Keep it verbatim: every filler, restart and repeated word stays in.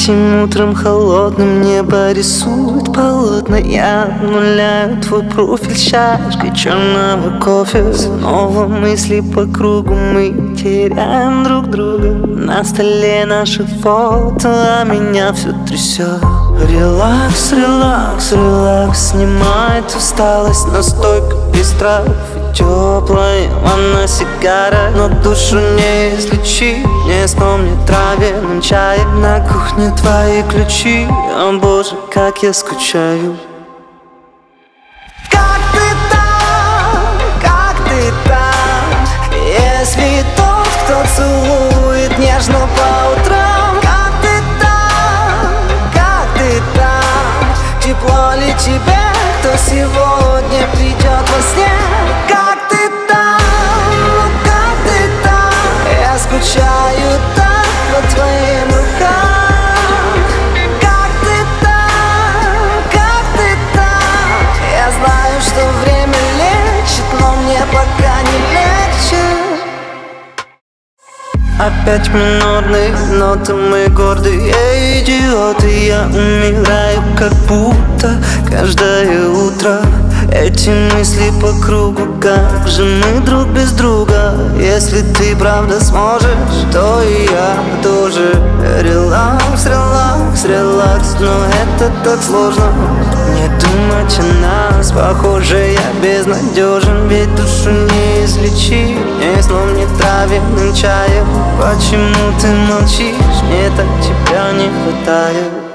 Этим утром холодным небо рисует полотна. Я обнуляю твой профиль чашкой черного кофе. Снова мысли по кругу, мы теряем друг друга. На столе наши фото, а меня все трясет. Релакс, релакс, релакс, снимает усталость. Настойка без трав и теплая ванна, сигара. Но душу не излечи, не сном, не травяным чаем. На кухне твои ключи, о боже, как я скучаю. Как ты там, как ты там, если тот, кто целует нежно по утрам? Как ты там, как ты там, тепло ли тебе, кто сегодня придет во сне? Как ты там, как ты там, я скучаю так по твоим рукам. Как ты там, как ты там, я знаю, что время лечит, но мне пока не легче. Опять минорные ноты, мы гордые идиоты. Я умираю, как будто каждое утро. Эти мысли по кругу, как же мы друг без друга? Если ты правда сможешь, то и я тоже. Релакс, релакс, релакс, но это так сложно. Не думать о нас, похоже, я безнадежен. Ведь душу не излечи, ни сном, ни травяным чаем. Почему ты молчишь, мне так тебя не хватает?